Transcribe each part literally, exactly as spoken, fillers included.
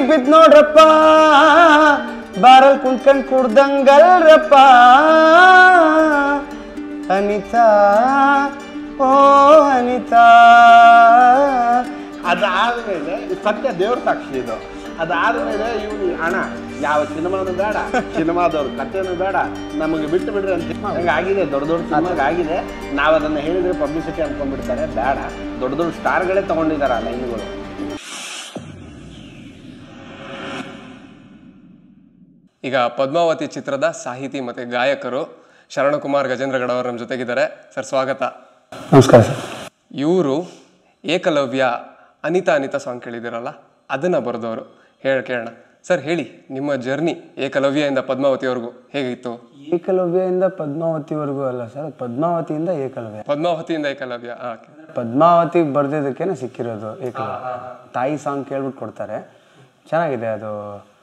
ಬಿದ್ ನೋಡ್ರಪ್ಪ ಬಾರಲ್ ಕುಂತ್ಕೊಂಡ್ ಕುಡ್ದಂಗಲ್ರಪ್ಪ ಅನಿತಾ ಓ ಅನಿತಾ. ಅದಾದ್ಮೇಲೆ ಸತ್ಯ ದೇವ್ರ ಸಾಕ್ಷಿ ಇದು. ಅದಾದ್ಮೇಲೆ ಇವ್ರು ಹಣ ಯಾವ ಸಿನಿಮಾನು ಬೇಡ, ಸಿನಿಮಾದವ್ರ ಕಥೆನೂ ಬೇಡ, ನಮಗೆ ಬಿಟ್ಟು ಬಿಡ್ರಿ ಅಂತ ಹಂಗಾಗಿದೆ. ದೊಡ್ಡ ದೊಡ್ಡ ಸಿನಿಮಾಗೆ ಆಗಿದೆ. ನಾವು ಅದನ್ನ ಹೇಳಿದ್ರೆ ಪಬ್ಲಿಸಿಟಿ ಅನ್ಕೊಂಡ್ಬಿಡ್ತಾರೆ. ಬೇಡ, ದೊಡ್ಡ ದೊಡ್ಡ ಸ್ಟಾರ್ಗಳೇ ತಗೊಂಡಿದ್ದಾರೆ ಆ ಲೈನ್ಗಳು. ಈಗ ಪದ್ಮಾವತಿ ಚಿತ್ರದ ಸಾಹಿತಿ ಮತ್ತು ಗಾಯಕರು ಶರಣಕುಮಾರ್ ಗಜೇಂದ್ರಗಡ ಅವರು ನಮ್ಮ ಜೊತೆಗಿದ್ದಾರೆ. ಸರ್ ಸ್ವಾಗತ. ನಮಸ್ಕಾರ ಸರ್. ಇವರು ಏಕಲವ್ಯ ಅನಿತಾ ಅನಿತಾ ಸಾಂಗ್ ಕೇಳಿದಿರಲ್ಲ, ಅದನ್ನು ಬರೆದವರು. ಹೇಳಿ ಕೇಳೋಣ ಸರ್. ಹೇಳಿ, ನಿಮ್ಮ ಜರ್ನಿ ಏಕಲವ್ಯದಿಂದ ಪದ್ಮಾವತಿವರೆಗೂ ಹೇಗಿತ್ತು? ಏಕಲವ್ಯದಿಂದ ಪದ್ಮಾವತಿವರೆಗೂ ಅಲ್ಲ ಸರ್, ಪದ್ಮಾವತಿಯಿಂದ ಏಕಲವ್ಯ. ಪದ್ಮಾವತಿಯಿಂದ ಏಕಲವ್ಯ. ಪದ್ಮಾವತಿಗೆ ಬರ್ದಿದ್ದಕ್ಕೇನೆ ಸಿಕ್ಕಿರೋದು ಏಕಲವ್ಯ. ತಾಯಿ ಸಾಂಗ್ ಕೇಳ್ಬಿಟ್ಟು ಕೊಡ್ತಾರೆ, ಚೆನ್ನಾಗಿದೆ ಅದು.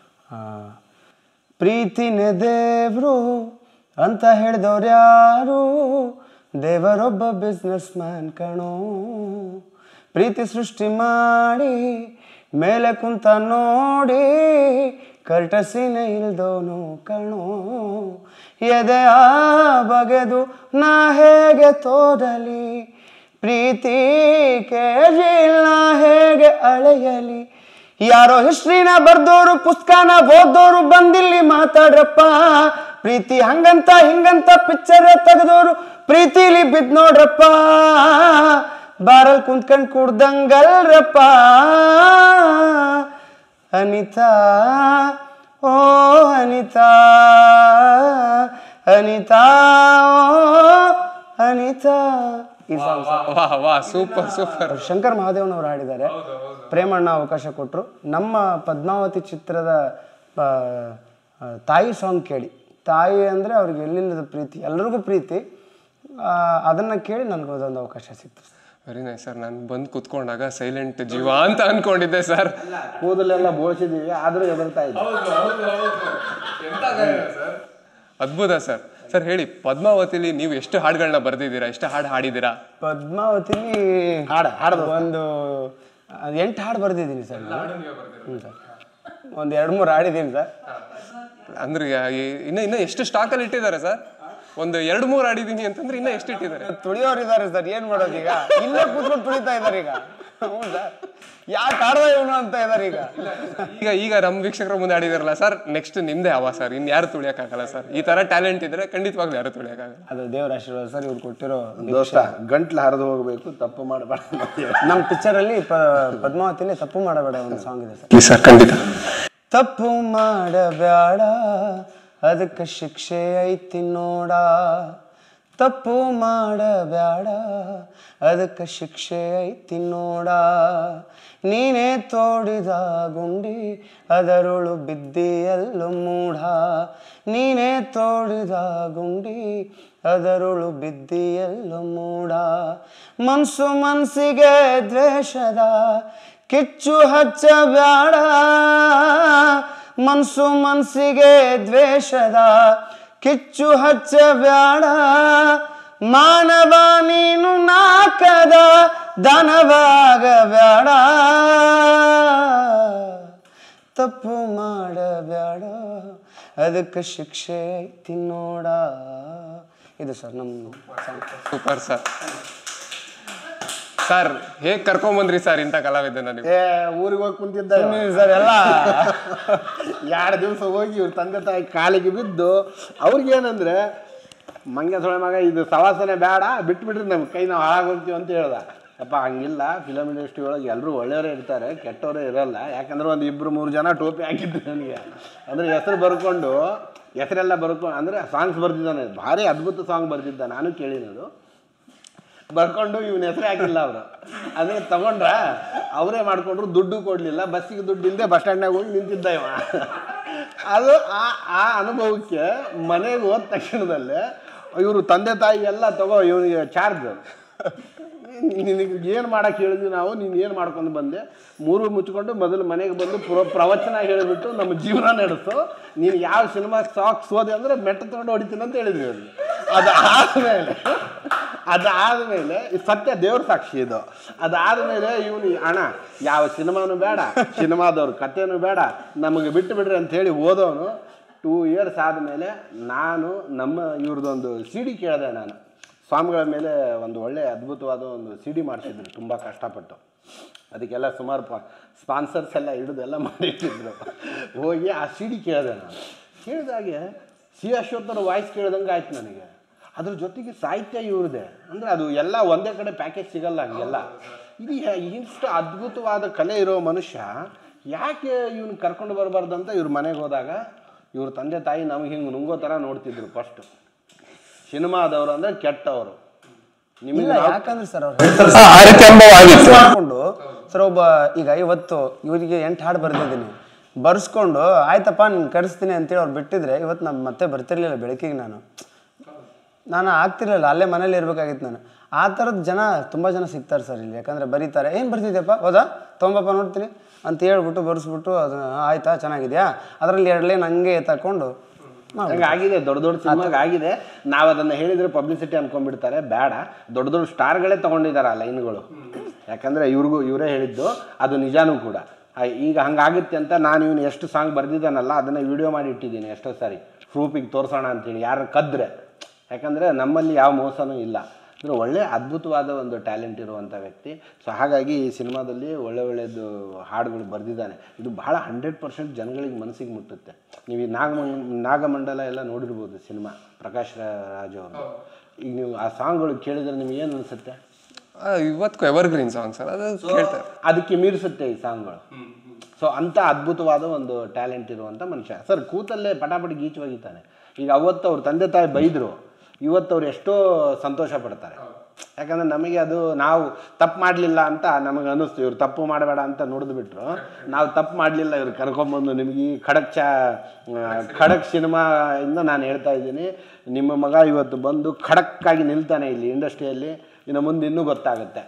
ಪ್ರೀತಿನೇ ದೇವ್ರು ಅಂತ ಹೇಳಿದವ್ರು ಯಾರು, ದೇವರೊಬ್ಬ ಬಿಸ್ನೆಸ್ ಮ್ಯಾನ್ ಕಣೋ. ಪ್ರೀತಿ ಸೃಷ್ಟಿ ಮಾಡಿ ಮೇಲೆ ಕುಂತ ನೋಡಿ, ಕರ್ಟಸಿನೇ ಇಲ್ದವನು ಕಣೋ. ಎದೆಯ ಬಗೆದು ನಾ ಹೇಗೆ ತೋರಲಿ, ಪ್ರೀತಿ ಕೆಜಿಲ್ ನಾ ಹೇಗೆ ಅಳೆಯಲಿ. ಯಾರೋ ಹಿಸ್ಟ್ರಿನ ಬರ್ದೋರು ಪುಸ್ತಕನ ಓದೋರು ಬಂದಿಲ್ಲಿ ಮಾತಾಡ್ರಪ್ಪ. ಪ್ರೀತಿ ಹಂಗಂತ ಹಿಂಗಂತ ಪಿಕ್ಚರ್ ತೆಗೆದೋರು ಪ್ರೀತಿಲಿ ಬಿದ್ ನೋಡ್ರಪ್ಪ ಬಾರಲ್ ಕುಂತ್ಕೊಂಡ್ ಕುಡ್ದಂಗಲ್ರಪ್ಪ ಅನಿತಾ ಓ ಅನಿತಾ ಅನಿತಾ ಓ ಅನಿತಾ. ಈ ಸಾಂಗ್ ವಾಹ್ ವಾಹ್ ಸೂಪರ್ ಸೂಪರ್. ಶಂಕರ್ ಮಹಾದೇವನವರು ಹಾಡಿದ್ದಾರೆ, ಪ್ರೇಮಣ್ಣ ಅವಕಾಶ ಕೊಟ್ಟರು. ನಮ್ಮ ಪದ್ಮಾವತಿ ಚಿತ್ರದ ತಾಯಿ ಸಾಂಗ್ ಕೇಳಿ, ತಾಯಿ ಅಂದರೆ ಅವ್ರಿಗೆ ಎಲ್ಲಿಲ್ಲದ ಪ್ರೀತಿ, ಎಲ್ರಿಗೂ ಪ್ರೀತಿ, ಅದನ್ನು ಕೇಳಿ ನನಗೆ ಅದೊಂದು ಅವಕಾಶ ಸಿಕ್ತು. Very nice sir. ನಾನು ಬಂದು ಕುತ್ಕೊಂಡಾಗ ಸೈಲೆಂಟ್ ಜೀವ ಅಂತ ಅನ್ಕೊಂಡಿದ್ದೆ ಸರ್. ಕೂದಲೆಲ್ಲ ಬೋಳಿಸಿದ್ದೀವಿ, ಆದರೂ ಎದುರ್ತಾ ಇದ್ದೆ. ಅದ್ಭುತ ಸರ್. ಸರ್ ಹೇಳಿ, ಪದ್ಮಾವತಿಲಿ ನೀವು ಎಷ್ಟು ಹಾಡುಗಳನ್ನ ಬರ್ದಿದ್ದೀರಾ, ಎಷ್ಟು ಹಾಡು ಹಾಡಿದ್ದೀರಾ? ಪದ್ಮಾವತಿಲಿ ಹಾಡು ಹಾಡು ಒಂದು ಎಂಟು ಹಾಡು ಬರ್ದಿದ್ದೀನಿ ಸರ್. ಹ್ಞೂ ಸರ್, ಒಂದು ಎರಡು ಮೂರು ಹಾಡಿದ್ದೀನಿ ಸರ್. ಅಂದ್ರೆ ಇನ್ನು ಇನ್ನು ಎಷ್ಟು ಸ್ಟಾಕಲ್ಲಿ ಇಟ್ಟಿದ್ದಾರೆ ಸರ್? ಒಂದು ಎರಡು ಮೂರು ಆಡಿದೀನಿ ಅಂತಂದ್ರೆ ಇನ್ನ ಎಷ್ಟು ಇಟ್ಟಿದ್ದಾರೆ? ತುಳಿಯೋರು ಇದಾರೆ ಸರ್, ಏನ್ ಮಾಡೋದು ಈಗ? ಇಲ್ಲೇ ಕೂತ್ಕೊಂಡು ತುಳಿತಾ ಇದಾರೆ ಈಗ. ಹೌದಾ, ಯಾಕೆ ಆಡ್ದ ಇವನು ಅಂತ ಇದಾರೆ ಈಗ. ಈಗ ಈಗ ನಮ್ಮ ವೀಕ್ಷಕರ ಮುಂದೆ ಆಡಿದಾರಲ್ಲ ಸರ್, ನೆಕ್ಸ್ಟ್ ನಿಮ್ದೇ ಹವಾ ಸರ್. ಇನ್ ಯಾರು ತುಳಿಯಕ್ಕಾಗಲ್ಲ ಸರ್. ಈ ತರ ಟ್ಯಾಲೆಂಟ್ ಇದ್ರೆ ಖಂಡಿತವಾಗ್ಲೂ ಯಾರು ತುಳಿಯಕ್ಕಾಗಲ್ಲ. ಅದು ದೇವರ ಆಶೀರ್ವಾದ ಸರ್. ಇವ್ರು ಕೊಟ್ಟಿರೋ ದೋಸ್ತ, ಗಂಟ್ಲು ಹರಿದು ಹೋಗ್ಬೇಕು, ತಪ್ಪು ಮಾಡಬೇಡ. ನಮ್ಮ ಪಿಕ್ಚರ್ ಅಲ್ಲಿ ಪದ್ಮಾವತಿಲಿ ತಪ್ಪು ಮಾಡಬೇಡ ಒಂದು ಸಾಂಗ್ ಇದೆ ಸರ್. ಖಂಡಿತ. ತಪ್ಪು ಮಾಡಬೇಡ ಅದಕ್ಕೆ ಶಿಕ್ಷೆ ಐತಿ ನೋಡ, ತಪ್ಪು ಮಾಡಬೇಡ ಅದಕ್ಕೆ ಶಿಕ್ಷೆ ಐತಿ ನೋಡ. ನೀನೇ ತೋಡಿದ ಗುಂಡಿ ಅದರೊಳು ಬಿದ್ದಿಯಲ್ಲು ಮೂಢ, ನೀನೇ ತೋಡಿದ ಗುಂಡಿ ಅದರೊಳು ಬಿದ್ದಿಯಲ್ಲು ಮೂಢ. ಮನ್ಸು ಮನ್ಸಿಗೆ ದ್ವೇಷದ ಕಿಚ್ಚು ಹಚ್ಚಬೇಡ, ಮನ್ಸು ಮನ್ಸಿಗೆ ದ್ವೇಷದ ಕಿಚ್ಚು ಹಚ್ಚಬೇಡ. ಮಾನವ ನೀನು ನಾಕದ ದನವಾಗಬೇಡ, ತಪ್ಪು ಮಾಡಬೇಡ ಅದಕ್ಕೆ ಶಿಕ್ಷೆ ಐತಿ ನೋಡ. ಇದು ಸರ್ ನಮ್ಮ ಸೂಪರ್ ಸರ್. ಸರ್ ಹೇಗ್ ಕರ್ಕೊಂಡ್ ಬಂದ್ರಿ ಸರ್ ಇಂಥ ಕಲಾವಿದನ ನೀವು? ಏ ಊರಿಗೆ ಹೋಗಿ ಕುಂತಿದ್ದ ಸರ್ ಎಲ್ಲ ಎರಡು ದಿವಸ ಹೋಗಿ ಇವ್ರ ತಂದೆ ತಾಯಿ ಕಾಲಿಗೆ ಬಿದ್ದು, ಅವ್ರಿಗೇನಂದ್ರೆ ಮಂಗ್ಯ ಸೊಳೆ ಮಗ ಇದು ಸವಾಸನೆ ಬೇಡ, ಬಿಟ್ಬಿಟ್ರಿ ನಮ್ಮ ಕೈ ನಾವು ಹಾಳಾಗೋಗ್ತೀವಿ ಅಂತ ಹೇಳ್ದ. ಅಪ್ಪ ಹಂಗಿಲ್ಲ, ಫಿಲಮ್ ಇಂಡಸ್ಟ್ರಿ ಒಳಗೆ ಎಲ್ಲರೂ ಒಳ್ಳೆಯವರೇ ಇರ್ತಾರೆ, ಕೆಟ್ಟವರೇ ಇರೋಲ್ಲ. ಯಾಕಂದ್ರೆ ಒಂದು ಇಬ್ಬರು ಮೂರು ಜನ ಟೋಪಿ ಹಾಕಿದ್ರು ನನಗೆ. ಅಂದರೆ ಹೆಸರು ಬರ್ಕೊಂಡು ಹೆಸರೆಲ್ಲ ಬರ್ಕೊಂಡು, ಅಂದರೆ ಸಾಂಗ್ಸ್ ಬರ್ತಿದ್ದಾನೆ, ಭಾರಿ ಅದ್ಭುತ ಸಾಂಗ್ ಬರ್ತಿದ್ದ, ನಾನು ಕೇಳಿನದು. ಬರ್ಕೊಂಡು ಇವನ ಹೆಸರೇ ಹಾಕಿಲ್ಲ ಅವರು. ಅಂದರೆ ತಗೊಂಡ್ರ ಅವರೇ ಮಾಡ್ಕೊಂಡ್ರು, ದುಡ್ಡು ಕೊಡಲಿಲ್ಲ, ಬಸ್ಸಿಗೆ ದುಡ್ಡು ಇಲ್ಲದೆ ಬಸ್ ಸ್ಟ್ಯಾಂಡ್ನಾಗ ಹೋಗಿ ನಿಂತಿದ್ದ ಇವ. ಅದು ಆ ಆ ಅನುಭವಕ್ಕೆ ಮನೆಗೆ ಹೋದ ತಕ್ಷಣದಲ್ಲೇ ಇವರು ತಂದೆ ತಾಯಿ ಎಲ್ಲ ತಗೋ ಇವನಿಗೆ ಚಾರ್ಜ್, ನಿನಗೆ ಏನು ಮಾಡೋಕ್ಕೆ ಹೇಳಿದ್ವಿ ನಾವು, ನೀನು ಏನು ಮಾಡ್ಕೊಂಡು ಬಂದೆ, ಮೂರು ಮುಚ್ಕೊಂಡು ಮೊದಲು ಮನೆಗೆ ಬಂದು ಪ್ರ ಪ್ರವಚನ ಹೇಳಿಬಿಟ್ಟು ನಮ್ಮ ಜೀವನ ನಡೆಸು, ನೀನು ಯಾವ ಸಿನಿಮಾ ಸಾಕ್ಸ್ ಹೋದೆ ಅಂದರೆ ಮೆಟ್ಟ ತೊಗೊಂಡು ಹೊಡಿತೀನಿ ಅಂತ ಹೇಳಿದ್ವಿ ಅವ್ರಿಗೆ. ಅದು ಆದಮೇಲೆ ಅದಾದ್ಮೇಲೆ ಸತ್ಯ ದೇವ್ರ ಸಾಕ್ಷಿ ಇದು. ಅದಾದ್ಮೇಲೆ ಇವನು ಅಣ್ಣ ಯಾವ ಸಿನಿಮಾನು ಬೇಡ, ಸಿನಿಮಾದವ್ರ ಕಥೆನೂ ಬೇಡ, ನಮಗೆ ಬಿಟ್ಟು ಬಿಡ್ರಿ ಅಂತ ಹೇಳಿ ಓದೋನು. ಟೂ ಇಯರ್ಸ್ ಆದಮೇಲೆ ನಾನು ನಮ್ಮ ಇವ್ರದ್ದೊಂದು ಸಿ ಡಿ ಕೇಳಿದೆ. ನಾನು ಸ್ವಾಮಿಗಳ ಮೇಲೆ ಒಂದು ಒಳ್ಳೆ ಅದ್ಭುತವಾದ ಒಂದು ಸಿ ಡಿ ಮಾಡಿಸಿದ್ರು ತುಂಬ ಕಷ್ಟಪಟ್ಟು. ಅದಕ್ಕೆಲ್ಲ ಸುಮಾರು ಪ ಸ್ಪಾನ್ಸರ್ಸ್ ಎಲ್ಲ ಹಿಡಿದೆಲ್ಲ ಮಾಡಿಟ್ಟಿದ್ರು. ಹೋಗಿ ಆ ಸಿ ಡಿ ಕೇಳಿದೆ. ನಾನು ಕೇಳಿದಾಗೆ ಸಿ ಅಶ್ವತ್ಥರ ವಾಯ್ಸ್ ಕೇಳ್ದಂಗೆ ಆಯ್ತು ನನಗೆ. ಅದ್ರ ಜೊತೆಗೆ ಸಾಹಿತ್ಯ ಇವ್ರದೆ. ಅಂದರೆ ಅದು ಎಲ್ಲ ಒಂದೇ ಕಡೆ ಪ್ಯಾಕೇಜ್ ಸಿಗಲ್ಲ ಹಂಗೆಲ್ಲ. ಇದು ಇಷ್ಟು ಅದ್ಭುತವಾದ ಕಲೆ ಇರೋ ಮನುಷ್ಯ ಯಾಕೆ ಇವನು ಕರ್ಕೊಂಡು ಬರಬಾರ್ದು ಅಂತ ಇವ್ರ ಮನೆಗೆ ಹೋದಾಗ ಇವ್ರ ತಂದೆ ತಾಯಿ ನಮ್ಗೆ ಹಿಂಗೆ ನುಂಗೋ ಥರ ನೋಡ್ತಿದ್ರು. ಫಸ್ಟ್ ಸಿನಿಮಾದವರು ಅಂದರೆ ಕೆಟ್ಟವರು. ಇಲ್ಲ, ಯಾಕಂದ್ರೆ ಸರ್ ಆಗಿತ್ತು ಮಾಡ್ಕೊಂಡು ಸರ್ ಒಬ್ಬ ಈಗ ಇವತ್ತು ಇವರಿಗೆ ಎಂಟು ಹಾಡು ಬರ್ದಿದ್ದೀನಿ, ಬರ್ಸ್ಕೊಂಡು ಆಯ್ತಪ್ಪ ನೀನು ಕರೆಸ್ತೀನಿ ಅಂತೇಳಿ ಅವ್ರು ಬಿಟ್ಟಿದ್ರೆ ಇವತ್ತು ನಾನು ಮತ್ತೆ ಬರ್ತಿರ್ಲಿಲ್ಲ ಬೆಳಕಿಗೆ. ನಾನು ನಾನು ಆಗ್ತಿರ್ಲಿಲ್ಲ, ಅಲ್ಲೇ ಮನೇಲಿ ಇರ್ಬೇಕಾಗಿತ್ತು ನಾನು. ಆ ಥರದ ಜನ ತುಂಬ ಜನ ಸಿಗ್ತಾರೆ ಸರ್ ಇಲ್ಲಿ. ಯಾಕಂದರೆ ಬರೀತಾರೆ, ಏನು ಬರ್ತಿದ್ಯಪ್ಪ ಹೌದಾ ತೊಂಬಪ್ಪ ನೋಡ್ತೀನಿ ಅಂತ ಹೇಳ್ಬಿಟ್ಟು ಬರ್ಸ್ಬಿಟ್ಟು ಅದು ಆಯ್ತಾ ಚೆನ್ನಾಗಿದೆಯಾ ಅದರಲ್ಲಿ ಎರಡು ಲೈನ್ ಹಂಗೆ ತಗೊಂಡು ಹಂಗೆ ಆಗಿದೆ. ದೊಡ್ಡ ದೊಡ್ಡ ಸಿನಿಮಾಗೆ ಆಗಿದೆ. ನಾವು ಅದನ್ನು ಹೇಳಿದರೆ ಪಬ್ಲಿಸಿಟಿ ಅನ್ಕೊಂಡ್ಬಿಡ್ತಾರೆ. ಬೇಡ, ದೊಡ್ಡ ದೊಡ್ಡ ಸ್ಟಾರ್ಗಳೇ ತೊಗೊಂಡಿದ್ದಾರೆ ಆ ಲೈನ್ಗಳು. ಯಾಕಂದರೆ ಇವ್ರಿಗೂ ಇವರೇ ಹೇಳಿದ್ದು, ಅದು ನಿಜಾನೂ ಕೂಡ. ಈಗ ಹಂಗಾಗುತ್ತೆ ಅಂತ ನಾನು ಇವನು ಎಷ್ಟು ಸಾಂಗ್ ಬರ್ದಿದ್ದಾನಲ್ಲ ಅದನ್ನು ವಿಡಿಯೋ ಮಾಡಿ ಇಟ್ಟಿದ್ದೀನಿ ಎಷ್ಟೋ ಸಾರಿ, ಪ್ರೂಫಿಗೆ ತೋರಿಸೋಣ ಅಂತೀನಿ ಯಾರು ಕದ್ರೆ. ಯಾಕಂದರೆ ನಮ್ಮಲ್ಲಿ ಯಾವ ಮೋಸನೂ ಇಲ್ಲ. ಅಂದರೆ ಒಳ್ಳೆ ಅದ್ಭುತವಾದ ಒಂದು ಟ್ಯಾಲೆಂಟ್ ಇರುವಂಥ ವ್ಯಕ್ತಿ. ಸೊ ಹಾಗಾಗಿ ಈ ಸಿನಿಮಾದಲ್ಲಿ ಒಳ್ಳೆ ಒಳ್ಳೆಯದು ಹಾಡುಗಳು ಬರೆದಿದ್ದಾನೆ. ಇದು ಭಾಳ ಹಂಡ್ರೆಡ್ ಪರ್ಸೆಂಟ್ ಜನಗಳಿಗೆ ಮನಸ್ಸಿಗೆ ಮುಟ್ಟುತ್ತೆ. ನೀವು ಈ ನಾಗಮಂಡ ನಾಗಮಂಡಲ ಎಲ್ಲ ನೋಡಿರ್ಬೋದು ಸಿನಿಮಾ, ಪ್ರಕಾಶ್ ರಾಜ್ ಅವರು. ಈಗ ನೀವು ಆ ಸಾಂಗ್ಗಳು ಕೇಳಿದರೆ ನಿಮ್ಗೆ ಏನು ಅನಿಸುತ್ತೆ? ಇವತ್ತು ಎವರ್ಗ್ರೀನ್ ಸಾಂಗ್ ಸರ್, ಅದು ಕೇಳ್ತಾರೆ, ಅದಕ್ಕೆ ಮೀರಿಸುತ್ತೆ ಈ ಸಾಂಗ್ಗಳು. ಸೊ ಅಂಥ ಅದ್ಭುತವಾದ ಒಂದು ಟ್ಯಾಲೆಂಟ್ ಇರುವಂಥ ಮನುಷ್ಯ ಸರ್. ಕೂತಲ್ಲೇ ಪಟಾಪಟಿ ಗೀಚು ಒಗಿತಾನೆ. ಈಗ ಅವತ್ತು ಅವ್ರ ತಂದೆ ತಾಯಿ ಬೈದರು, ಇವತ್ತು ಅವ್ರು ಎಷ್ಟೋ ಸಂತೋಷ ಪಡ್ತಾರೆ. ಯಾಕಂದರೆ ನಮಗೆ ಅದು ನಾವು ತಪ್ಪು ಮಾಡಲಿಲ್ಲ ಅಂತ ನಮಗೆ ಅನ್ನಿಸ್ತು. ಇವ್ರು ತಪ್ಪು ಮಾಡಬೇಡ ಅಂತ ನೋಡಿದು ಬಿಟ್ರು, ನಾವು ತಪ್ಪು ಮಾಡಲಿಲ್ಲ. ಇವ್ರು ಕರ್ಕೊಂಬಂದು ನಿಮಗೆ ಈ ಖಡಕ್ ಚಾ ಖಡಕ್ ಸಿನಿಮಾ ಇಂದ ನಾನು ಹೇಳ್ತಾ ಇದ್ದೀನಿ, ನಿಮ್ಮ ಮಗ ಇವತ್ತು ಬಂದು ಖಡಕ್ಕಾಗಿ ನಿಲ್ತಾನೆ ಇಲ್ಲಿ ಇಂಡಸ್ಟ್ರಿಯಲ್ಲಿ. ಇನ್ನು ಮುಂದೆ ಇನ್ನೂ ಗೊತ್ತಾಗುತ್ತೆ.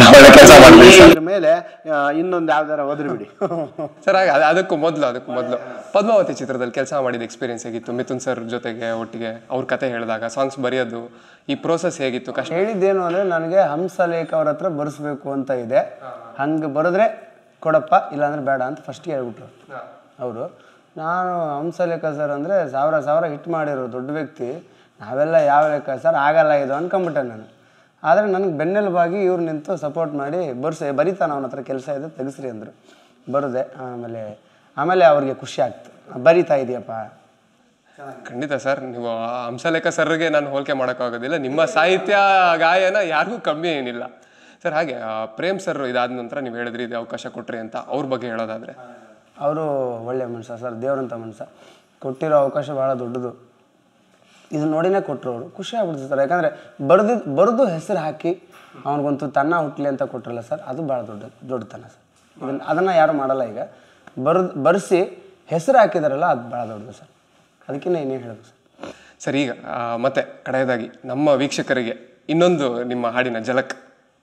ಇದ್ರ ಮೇಲೆ ಇನ್ನೊಂದು ಯಾವ್ದಾರ ಹೋದ್ರಿ ಬಿಡಿ ಸರ್. ಅದಕ್ಕೂ ಮೊದಲು ಅದಕ್ಕೂ ಮೊದಲು ಪದ್ಮಾವತಿ ಚಿತ್ರದಲ್ಲಿ ಕೆಲಸ ಮಾಡಿದ ಎಕ್ಸ್ಪೀರಿಯನ್ಸ್ ಹೇಗಿತ್ತು? ಮಿಥುನ್ ಸರ್ ಜೊತೆಗೆ ಒಟ್ಟಿಗೆ ಅವ್ರ ಕತೆ ಹೇಳಿದಾಗ ಸಾಂಗ್ಸ್ ಬರೆಯೋದು ಈ ಪ್ರೋಸೆಸ್ ಹೇಗಿತ್ತು? ಕಷ್ಟ ಹೇಳಿದ್ದೇನು ಅಂದರೆ ನನಗೆ ಹಂಸಲೇಖ ಅವ್ರ ಹತ್ರ ಬರೆಸ್ಬೇಕು ಅಂತ ಇದೆ, ಹಂಗೆ ಬರೆದ್ರೆ ಕೊಡಪ್ಪ, ಇಲ್ಲಾಂದ್ರೆ ಬೇಡ ಅಂತ ಫಸ್ಟಿಗೆ ಹೇಳ್ಬಿಟ್ರು ಅವರು. ನಾನು ಹಂಸಲೇಖ ಸರ್ ಅಂದರೆ ಸಾವಿರ ಸಾವಿರ ಹಿಟ್ ಮಾಡಿರೋ ದೊಡ್ಡ ವ್ಯಕ್ತಿ, ನಾವೆಲ್ಲ ಯಾವ ಲೆಕ್ಕ ಸರ್ ಆಗಲ್ಲ ಇದು ಅನ್ಕೊಂಬಿಟ್ಟೆ ನಾನು. ಆದರೆ ನನಗೆ ಬೆನ್ನೆಲುಬಾಗಿ ಇವ್ರು ನಿಂತು ಸಪೋರ್ಟ್ ಮಾಡಿ ಬರ್ಸಿ ಬರೀತಾನೆ, ಅವನ ಹತ್ರ ಕೆಲಸ ಇದೆ ತೆಗೆಸ್ರಿ ಅಂದರು. ಬರದೆ ಆಮೇಲೆ ಆಮೇಲೆ ಅವ್ರಿಗೆ ಖುಷಿ ಆಗ್ತು, ಬರೀತಾ ಇದೆಯಪ್ಪ. ಖಂಡಿತ ಸರ್, ನೀವು ಹಂಸಲೇಖ ಸರ್ಗೆ ನಾನು ಹೋಲಿಕೆ ಮಾಡೋಕ್ಕಾಗೋದಿಲ್ಲ. ನಿಮ್ಮ ಸಾಹಿತ್ಯ ಗಾಯನ ಯಾರಿಗೂ ಕಮ್ಮಿ ಏನಿಲ್ಲ ಸರ್. ಹಾಗೆ ಪ್ರೇಮ್ ಸರ್ ಇದಾದ ನಂತರ ನೀವು ಹೇಳಿದ್ರಿ ಇದು ಅವಕಾಶ ಕೊಟ್ರಿ ಅಂತ, ಅವ್ರ ಬಗ್ಗೆ ಹೇಳೋದಾದರೆ? ಅವರು ಒಳ್ಳೆಯ ಮನುಷ್ಯ ಸರ್, ದೇವ್ರಂಥ ಮನುಷ್ಯ. ಕೊಟ್ಟಿರೋ ಅವಕಾಶ ಭಾಳ ದೊಡ್ಡದು. ಇದು ನೋಡಿನೇ ಕೊಟ್ಟರು ಅವರು, ಖುಷಿ ಆಗ್ಬಿಡ್ತು ಸರ್. ಯಾಕಂದರೆ ಬರೆದು ಬರೆದು ಹೆಸರು ಹಾಕಿ ಅವ್ನಿಗೊಂದು ತನ್ನ ಹುಟ್ಲಿ ಅಂತ ಕೊಟ್ಟರಲ್ಲ ಸರ್, ಅದು ಭಾಳ ದೊಡ್ಡ ದೊಡ್ಡತನ ಸರ್. ಇದನ್ನು ಅದನ್ನು ಯಾರು ಮಾಡಲ್ಲ. ಈಗ ಬರೆದು ಬರೆಸಿ ಹೆಸರು ಹಾಕಿದಾರಲ್ಲ ಅದು ಭಾಳ ದೊಡ್ಡದು ಸರ್. ಅದಕ್ಕಿಂತ ಏನೇನು ಹೇಳಬೇಕು ಸರ್. ಸರ್, ಈಗ ಮತ್ತೆ ಕಡೆಯದಾಗಿ ನಮ್ಮ ವೀಕ್ಷಕರಿಗೆ ಇನ್ನೊಂದು ನಿಮ್ಮ ಹಾಡಿನ ಝಲಕ್.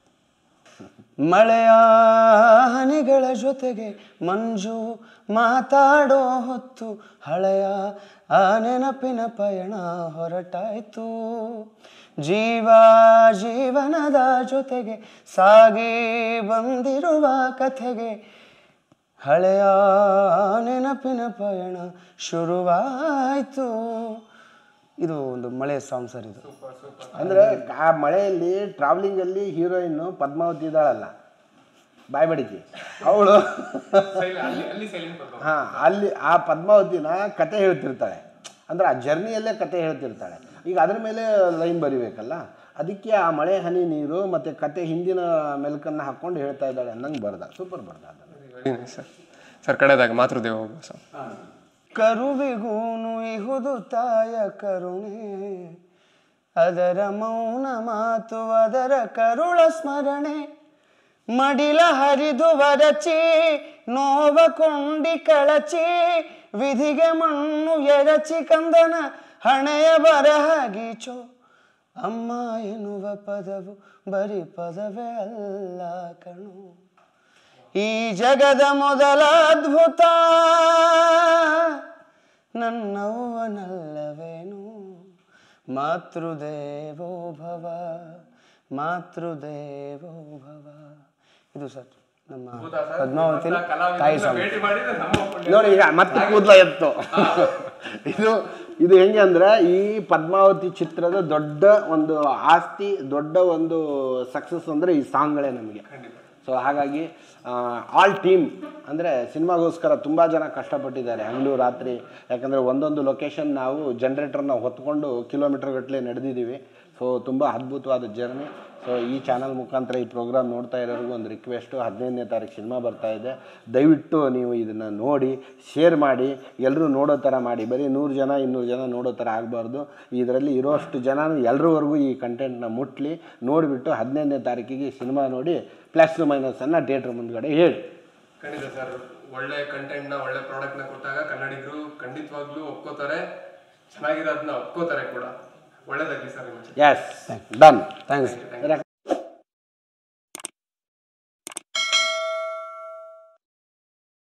ಮಳೆಯ ಹನಿಗಳ ಜೊತೆಗೆ ಮಂಜು ಮಾತಾಡೋ ಹೊತ್ತು, ಹಳೆಯ ಆ ನೆನಪಿನ ಪಯಣ ಹೊರಟಾಯ್ತು. ಜೀವ ಜೀವನದ ಜೊತೆಗೆ ಸಾಗಿ ಬಂದಿರುವ ಕಥೆಗೆ, ಹಳೆಯ ನೆನಪಿನ ಪಯಣ ಶುರುವಾಯಿತು. ಇದು ಒಂದು ಮಳೆ ಸಾಂಗ್ ಸರ್. ಇದು ಅಂದರೆ ಆ ಮಳೆಯಲ್ಲಿ ಟ್ರಾವೆಲಿಂಗಲ್ಲಿ ಹೀರೋಯಿನ್ನು ಪದ್ಮಾವತಿ ಇದ್ದಾಳಲ್ಲ, ಬಾಯ್ಬಡಿಕೆ ಅವಳು, ಹಾಂ, ಅಲ್ಲಿ ಆ ಪದ್ಮಾವತಿನ ಕತೆ ಹೇಳ್ತಿರ್ತಾಳೆ. ಅಂದರೆ ಆ ಜರ್ನಿಯಲ್ಲೇ ಕತೆ ಹೇಳ್ತಿರ್ತಾಳೆ. ಈಗ ಅದ್ರ ಮೇಲೆ ಲೈನ್ ಬರಿಬೇಕಲ್ಲ, ಅದಕ್ಕೆ ಆ ಮಳೆ ಹನಿ ನೀರು ಮತ್ತು ಕತೆ ಹಿಂದಿನ ಮೆಲ್ಕನ್ನು ಹಾಕ್ಕೊಂಡು ಹೇಳ್ತಾ ಇದ್ದಾಳೆ ಅನ್ನಂಗೆ ಬರ್ದ. ಸೂಪರ್ ಬರ್ದ ಅದನ್ನು ಸರ್. ಸರ್, ಕಡೆಯದಾಗ ಮಾತೃದೇವ ಸರ್. ಕರುವಿಗೂನು ಇಹುದು ತಾಯ ಕರುಣೆ, ಅದರ ಮೌನ ಮಾತು ಅದರ ಕರುಳ ಸ್ಮರಣೆ. ಮಡಿಲ ಹರಿದು ವರಚಿ ನೋವ ಕೊಂಡಿ ಕಳಚಿ, ವಿಧಿಗೆ ಮಣ್ಣು ಎರಚಿ ಕಂದನ ಹಣೆಯ ಬರಹ ಗೀಚೋ. ಅಮ್ಮ ಎನ್ನುವ ಪದವು ಬರೀ ಪದವೇ ಅಲ್ಲ ಕಣು, ಈ ಜಗದ ಮೊದಲ ಅದ್ಭುತ ನನ್ನವ್ವನಲ್ಲವೇನು. ಮಾತೃದೇವೋ ಭವ ಮಾತೃದೇವೋ ಭವ. ಇದು ಸರ್ ನಮ್ಮ ಪದ್ಮಾವತಿ ತಾಯಿ ಸಾಂಗ್. ನೋಡಿ ಈಗ ಮತ್ತೆ ಕೂದಲ ಎತ್ತು. ಇದು ಇದು ಹೆಂಗೆ ಅಂದರೆ ಈ ಪದ್ಮಾವತಿ ಚಿತ್ರದ ದೊಡ್ಡ ಒಂದು ಆಸ್ತಿ, ದೊಡ್ಡ ಒಂದು ಸಕ್ಸಸ್ ಅಂದರೆ ಈ ಸಾಂಗ್ಗಳೇ ನಮಗೆ. ಸೊ ಹಾಗಾಗಿ ಆಲ್ ಟೀಮ್ ಅಂದರೆ ಸಿನಿಮಾಗೋಸ್ಕರ ತುಂಬ ಜನ ಕಷ್ಟಪಟ್ಟಿದ್ದಾರೆ ಹಗಲು ರಾತ್ರಿ. ಯಾಕಂದರೆ ಒಂದೊಂದು ಲೊಕೇಶನ್ ನಾವು ಜನ್ರೇಟರ್ನ ಹೊತ್ಕೊಂಡು ಕಿಲೋಮೀಟರ್ ಗಟ್ಟಲೆ ನಡೆದಿದ್ದೀವಿ. ಸೊ ತುಂಬ ಅದ್ಭುತವಾದ ಜರ್ನಿ. ಸೊ ಈ ಚಾನಲ್ ಮುಖಾಂತರ ಈ ಪ್ರೋಗ್ರಾಮ್ ನೋಡ್ತಾ ಇರೋರಿಗೂ ಒಂದು ರಿಕ್ವೆಸ್ಟು, ಹದಿನೈದನೇ ತಾರೀಕು ಸಿನಿಮಾ ಬರ್ತಾ ಇದೆ, ದಯವಿಟ್ಟು ನೀವು ಇದನ್ನು ನೋಡಿ ಶೇರ್ ಮಾಡಿ, ಎಲ್ಲರೂ ನೋಡೋ ಥರ ಮಾಡಿ. ಬರೀ ನೂರು ಜನ ಇನ್ನೂರು ಜನ ನೋಡೋ ಥರ ಆಗಬಾರ್ದು. ಇದರಲ್ಲಿ ಇರೋಷ್ಟು ಜನ ಎಲ್ಲರವರೆಗೂ ಈ ಕಂಟೆಂಟ್ನ ಮುಟ್ಲಿ. ನೋಡಿಬಿಟ್ಟು ಹದಿನೈದನೇ ತಾರೀಕಿಗೆ ಸಿನಿಮಾ ನೋಡಿ ಪ್ಲಸ್ ಮೈನಸನ್ನು ಥಿಯೇಟ್ರ್ ಮುಂದ್ಗಡೆ ಹೇಳಿ. ಖಂಡಿತ ಸರ್, ಒಳ್ಳೆ ಕಂಟೆಂಟ್ನ ಒಳ್ಳೆ ಪ್ರಾಡಕ್ಟ್ನ ಕೊಟ್ಟಾಗ ಕನ್ನಡಿಗರು ಖಂಡಿತವಾಗ್ಲೂ ಒಪ್ಕೋತಾರೆ, ಚೆನ್ನಾಗಿರೋದನ್ನ ಒಪ್ಕೋತಾರೆ ಕೂಡ. ಒಳ್ಳೇದಾಗಲಿ ಸರ್. S done. ಥ್ಯಾಂಕ್ಸ್.